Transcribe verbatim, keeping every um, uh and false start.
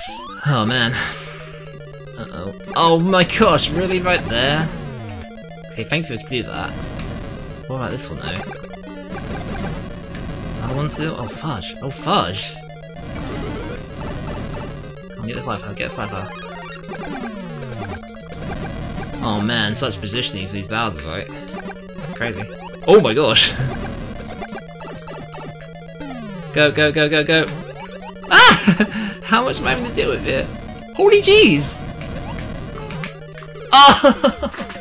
Oh man. Uh-oh. Oh my gosh, really right there? Okay, thankfully we can do that. What about this one though? Another one still? Oh fudge. Oh fudge! Come on, get the five power, get a five power. Oh man, such positioning for these Bowsers, right? That's crazy. Oh my gosh! Go, go, go, go, go! Ah! How much am I having to deal with it? Holy jeez! Oh!